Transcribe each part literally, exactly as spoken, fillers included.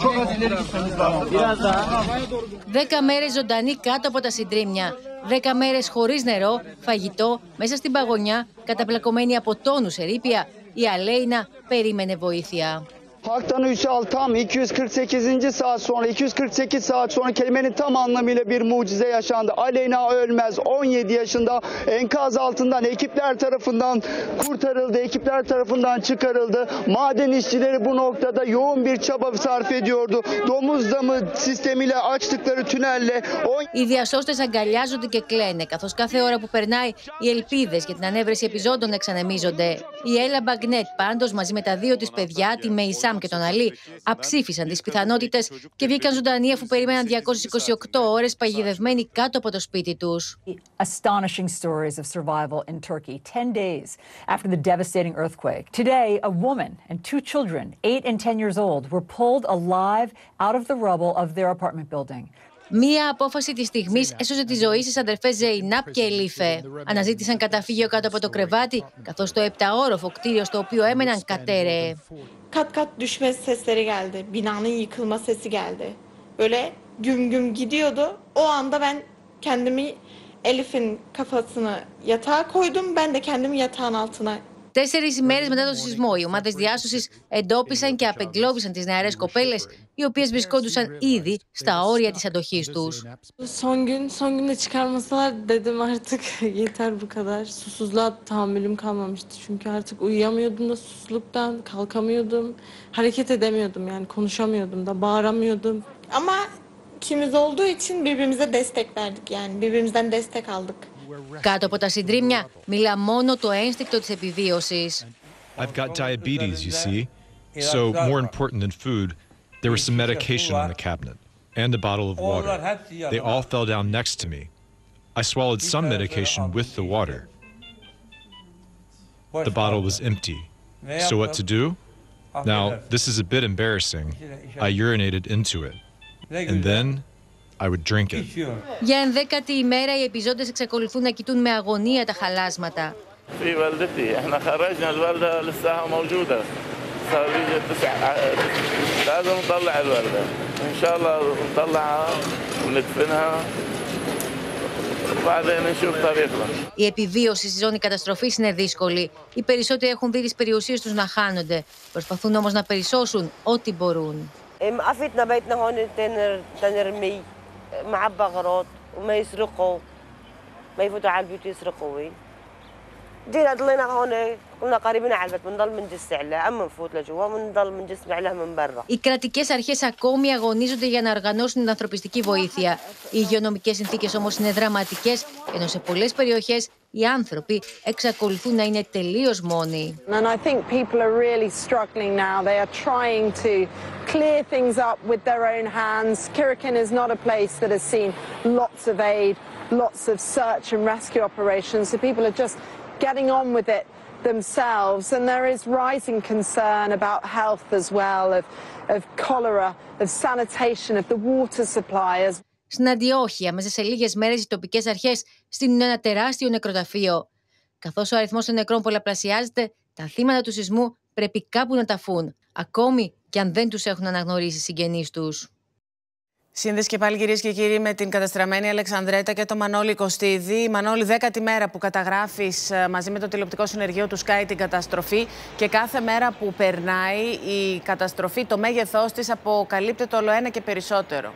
Δέκα μέρες ζωντανή κάτω από τα συντρίμμια. Δέκα μέρες χωρίς νερό, φαγητό, μέσα στην παγωνιά, καταπλακωμένη από τόνους ερείπια. Η Αλέινα περίμενε βοήθεια. Halktan üç al tam iki yüz kırk sekizinci saat sonra iki yüz kırk sekiz saat sonra kelimenin tam anlamıyla bir mucize yaşandı. Aleyna Ölmez on yedi yaşında enkaz altından ekipler tarafından kurtarıldı, ekipler tarafından çıkarıldı. Maden işçileri bu noktada yoğun bir çaba sarf ediyordu. Domuz damı sistemiyle açtıkları tünelle. Οι διασώστες αγκαλιάζονται και κλαίνε, καθώς κάθε ώρα που περνάει οι ελπίδες για την ανέβρεση επιζώντων εξανεμίζονται. Η Έλα Μπαγκνέτ πάντως μαζί με τα δύο της παιδιά, τη Μεϊσάμ και τον Αλή, αψήφισαν τις πιθανότητες και βγήκαν ζωντανοί αφού περίμεναν διακόσιες είκοσι οκτώ ώρες παγιδευμένοι κάτω από το σπίτι τους. Astonishing stories of survival in Turkey ten days after the devastating earthquake. Today, a woman and two children, eight and ten years old, were pulled alive out of the rubble of their apartment building. Μία απόφαση της στιγμής έσωσε τη ζωή στις αδερφές Ζεϊνάπ και Ελίφε. Αναζήτησαν καταφύγιο κάτω από το κρεβάτι, καθώς το επταόροφο κτίριο στο οποίο έμεναν κατέρεε. Kat kat düşme sesleri geldi. Binanın yıkılma sesi geldi. Böyle güm güm gidiyordu. O anda ben kendimi Elif'in kafasını yatağa koydum. Ben de kendimi yatağın altına. Τέσσερις ημέρες μετά τον σεισμό, οι ομάδες διάσωσης εντόπισαν και απεγκλώβησαν τις νεαρές κοπέλες, οι οποίες βρισκόντουσαν ήδη στα όρια της αντοχής τους. Son gün, son gün de çıkarmasalar dedim artık yeter bu kadar. Susuzluğa tahammülüm kalmamıştı çünkü artık uyuyamıyordum da susuzluktan, kalkamıyordum, hareket edemiyordum yani konuşamıyordum da, bağıramıyordum. Ama ikimiz olduğu için birbirimize destek verdik yani birbirimizden destek aldık. Κάτω από τα συντρίμμια μιλά μόνο το ένστικτο της επιβίωσης. I've got diabetes, you see. So more important than food, there was some medication in the cabinet and a bottle of water. They all fell down next to me. I swallowed some medication with the water. The bottle was empty. So what to do? Now, this is a bit embarrassing. I urinated into it. And then I would drink it. Για ενδέκατη ημέρα οι επιζώντες εξακολουθούν να κοιτούν με αγωνία τα χαλάσματα. في والدتي احنا خرجنا الوالده لسه موجوده صار لي تسع لازم نطلع الوالده ان شاء الله نطلعها وندفنها وبعدين نشوف طريقنا. Η επιβίωση στη ζώνη καταστροφής είναι δύσκολη. Οι περισσότεροι έχουν δει τις περιουσίες τους να χάνονται. Προσπαθούν όμως να περισσώσουν ό,τι μπορούν. عفتنا بيتنا هون تنرمي معبى غراض وما يسرقوا ما يفوتوا على البيوت يسرقوا. جينا ضلينا هون كنا قريبين على البيت بنضل بنجس عليه اما نفوت لجوا بنضل بنجس عليه من برا. Οι κρατικές αρχές ακόμη αγωνίζονται για να οργανώσουν την ανθρωπιστική βοήθεια. Οι υγειονομικές συνθήκες όμως είναι δραματικές, ενώ σε πολλές περιοχές οι άνθρωποι εξακολουθούν να είναι τελείως μόνοι. And I think people are really struggling now. They are trying to clear things up with their own hands. Kirikin is not a place that has seen lots of aid, lots of search and rescue operations. So people are just getting on with it themselves, and there is rising concern about health as well, of, of cholera, of sanitation, of the water supply. Στην Αντιόχεια, μέσα σε λίγες μέρες, οι τοπικές αρχές στείλουν ένα τεράστιο νεκροταφείο. Καθώς ο αριθμός των νεκρών πολλαπλασιάζεται, τα θύματα του σεισμού πρέπει κάπου να ταφούν, ακόμη και αν δεν τους έχουν αναγνωρίσει οι συγγενείς τους. Σύνδεση και πάλι, κυρίες και κύριοι, με την καταστραμμένη Αλεξανδρέτα και το Μανώλη Κωστίδη. Μανώλη, δέκατη μέρα που καταγράφεις μαζί με το τηλεοπτικό συνεργείο του Sky την καταστροφή και κάθε μέρα που περνάει η καταστροφή, το μέγεθός της αποκαλύπτεται όλο ένα και περισσότερο.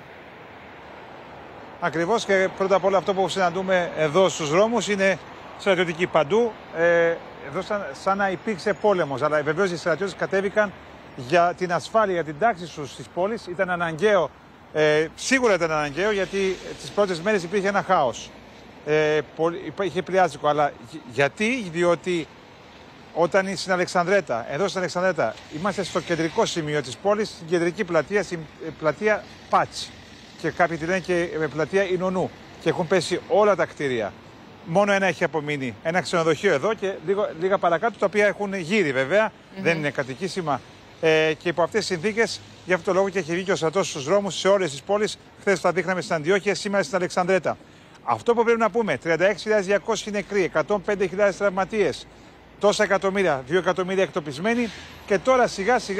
Ακριβώς, και πρώτα απ' όλα αυτό που συναντούμε εδώ στους δρόμους είναι στρατιωτικοί παντού. Ε, εδώ σαν, σαν να υπήρξε πόλεμος, αλλά βεβαίως οι στρατιώτες κατέβηκαν για την ασφάλεια, για την τάξη τους στις πόλεις. Ήταν αναγκαίο. Ε, σίγουρα ήταν αναγκαίο, γιατί τις πρώτες μέρες υπήρχε ένα χάος. Ε, είχε πλοιάζικο, αλλά γιατί, διότι όταν στην Αλεξανδρέτα, εδώ στην Αλεξανδρέτα, είμαστε στο κεντρικό σημείο της πόλης, στην κεντρική πλατεία, στην πλατεία Πάτσι. Και κάποιοι τη λένε και πλατεία Ινωνού. Και έχουν πέσει όλα τα κτίρια. Μόνο ένα έχει απομείνει. Ένα ξενοδοχείο εδώ και λίγο, λίγα παρακάτω, τα οποία έχουν γύρει βέβαια, mm-hmm. δεν είναι κατοικήσιμα. Ε, και υπό αυτές τις συνθήκες, γι' αυτό το λόγο και έχει βγει και ο στρατός στους δρόμους σε όλες τις πόλεις. Χθες τα δείχναμε στην Αντιόχεια, σήμερα στην Αλεξανδρέτα. Αυτό που πρέπει να πούμε: τριάντα έξι χιλιάδες διακόσιοι νεκροί, εκατόν πέντε χιλιάδες τραυματίες, τόσα εκατομμύρια, δύο εκατομμύρια εκτοπισμένοι. Και τώρα σιγά σιγά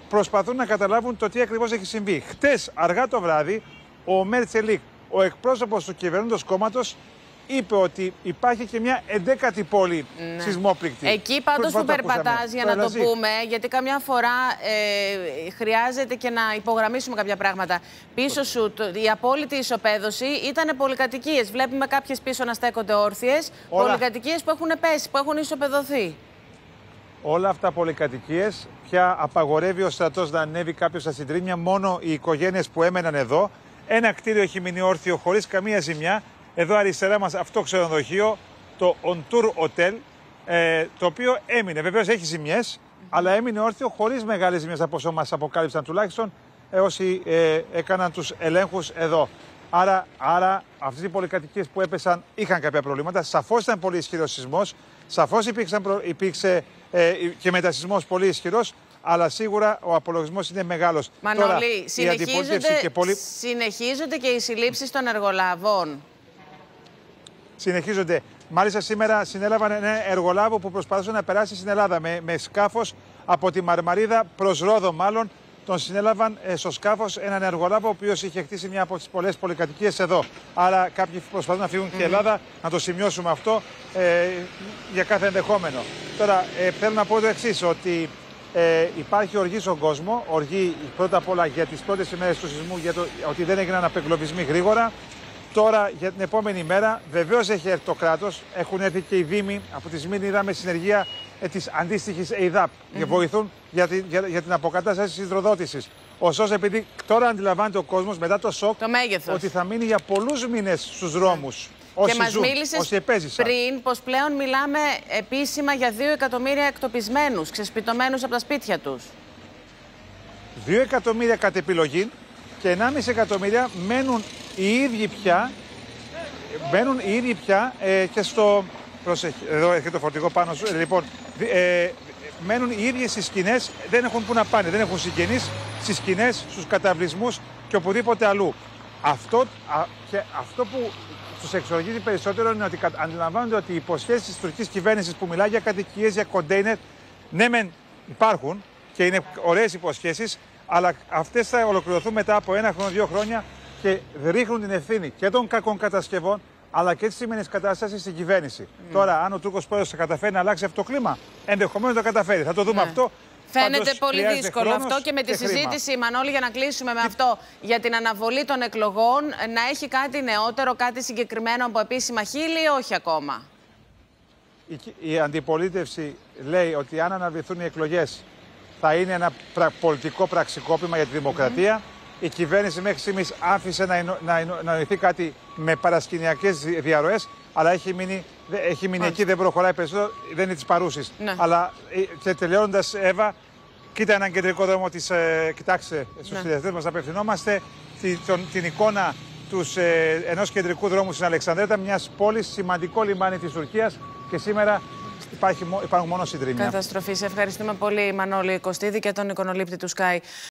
προσπαθούν να καταλάβουν το τι ακριβώς έχει συμβεί. Χτες, αργά το βράδυ, ο Μέρτσελικ, ο εκπρόσωπος του κυβερνώντος κόμματος, είπε ότι υπάρχει και μια εντέκατη πόλη ναι. σεισμόπληκτη. Εκεί πάντως που περπατάς, για να το πούμε, γιατί καμιά φορά ε, χρειάζεται και να υπογραμμίσουμε κάποια πράγματα. Πίσω σου το, η απόλυτη ισοπαίδωση ήταν πολυκατοικίες. Βλέπουμε κάποιες πίσω να στέκονται όρθιες. Όλα... Πολυκατοικίες που έχουν πέσει, που έχουν ισοπεδωθεί. Όλα αυτά πολυκατοικίες. Πια απαγορεύει ο στρατός να ανέβει κάποιος στα συντρίμμια. Μόνο οι οικογένειες που έμεναν εδώ. Ένα κτίριο έχει μείνει όρθιο χωρίς καμία ζημιά. Εδώ αριστερά μας αυτό ξενοδοχείο, το On Tour Hotel, ε, το οποίο έμεινε. Βεβαίως έχει ζημιές, mm-hmm. αλλά έμεινε όρθιο χωρίς μεγάλες ζημιές από όσο μας αποκάλυψαν τουλάχιστον ε, όσοι ε, έκαναν τους ελέγχους εδώ. Άρα, άρα αυτές οι πολυκατοικίες που έπεσαν είχαν κάποια προβλήματα. Σαφώς ήταν πολύ ισχυρός σεισμός, σαφώς υπήρξε, υπήρξε ε, και μετασεισμός πολύ ισχυρός. Αλλά σίγουρα ο απολογισμός είναι μεγάλος. Μανώλη, Τώρα, συνεχίζονται, και πολύ... συνεχίζονται και οι συλλήψεις των εργολάβων. Συνεχίζονται. Μάλιστα σήμερα συνέλαβαν ένα εργολάβο που προσπαθούσε να περάσει στην Ελλάδα με, με σκάφος από τη Μαρμαρίδα προς Ρόδο μάλλον. Τον συνέλαβαν ε, στο σκάφος έναν εργολάβο ο οποίος είχε χτίσει μια από τις πολλές πολυκατοικίες εδώ. Άρα κάποιοι προσπαθούν να φύγουν mm-hmm. και η Ελλάδα, να το σημειώσουμε αυτό ε, για κάθε ενδεχόμενο. Τώρα ε, θέλω να πω το εξής, ότι ε, υπάρχει οργή στον κόσμο. Οργή πρώτα απ' όλα για τις πρώτες ημέρες του σεισμού, για το, ότι δεν έγιναν απεγκλωβισμοί γρήγορα. Τώρα για την επόμενη μέρα βεβαίως έχει έρθει το κράτος, έχουν έρθει και οι δήμοι. Από τη Σμύρνη είδαμε συνεργεία ε, της αντίστοιχης ΕΙΔΑΠ mm-hmm. και βοηθούν για την, για, για την αποκατάσταση της υδροδότησης. Ωστόσο, επειδή τώρα αντιλαμβάνεται ο κόσμος μετά το σοκ το ότι θα μείνει για πολλούς μήνες στους δρόμους. Όσοι και μας ζουν, μίλησες πριν πως πλέον μιλάμε επίσημα για δύο εκατομμύρια εκτοπισμένους, ξεσπιτωμένους από τα σπίτια τους. Δύο εκατομμύρια κατ' επιλογή και ενάμιση εκατομμύρια μένουν οι ίδιοι πια, μένουν οι ίδιοι πια ε, και στο... Προσέχει, εδώ έρχεται το φορτηγό πάνω σου. Λοιπόν, ε, μένουν οι ίδιοι στις σκηνές, δεν έχουν που να πάνε, δεν έχουν συγγενείς στις σκηνές, στους καταβλισμούς και οπουδήποτε αλλού. Αυτό, α, και αυτό που τους εξοργίζει περισσότερο είναι ότι αντιλαμβάνονται ότι οι υποσχέσεις της τουρκικής κυβέρνησης που μιλάει για κατοικίες, για κοντέινερ, ναι μεν υπάρχουν και είναι ωραίες υποσχέσεις, αλλά αυτές θα ολοκληρωθούν μετά από ένα χρόνο, δύο χρόνια και ρίχνουν την ευθύνη και των κακών κατασκευών αλλά και τη σημερινή κατάσταση στην κυβέρνηση. Mm. Τώρα, αν ο Τούρκος πρόεδρος θα καταφέρει να αλλάξει αυτό το κλίμα, ενδεχομένως το καταφέρει. Θα το δούμε ναι. αυτό. Φαίνεται Πάντως, πολύ δύσκολο αυτό και με τη και συζήτηση, χρήμα. Μανώλη, για να κλείσουμε με αυτό, για την αναβολή των εκλογών, να έχει κάτι νεότερο, κάτι συγκεκριμένο από επίσημα χείλη ή όχι ακόμα. Η, η αντιπολίτευση λέει ότι αν αναβληθούν οι εκλογές θα είναι ένα πρα, πολιτικό πραξικόπημα για τη δημοκρατία. Mm-hmm. Η κυβέρνηση μέχρι στιγμής άφησε να, να, να νοηθεί κάτι με παρασκηνιακές διαρροές, αλλά έχει μείνει, έχει μείνει εκεί, δεν προχωράει περισσότερο, δεν είναι της παρούσης. Ναι. Αλλά και τελειώνοντας, Εύα, κοίτα έναν κεντρικό δρόμο της, ε, κοιτάξτε, στους ναι. τηλεθεατές μας απευθυνόμαστε, την, τον, την εικόνα τους, ε, ενός κεντρικού δρόμου στην Αλεξανδρέτα, μιας πόλης, σημαντικό λιμάνι της Τουρκίας και σήμερα υπάρχει, υπάρχουν μόνο συντρίμμια. Καταστροφή. Σε ευχαριστούμε πολύ, Μανώλη Κωστίδη, και τον εικονολήπτη του Sky.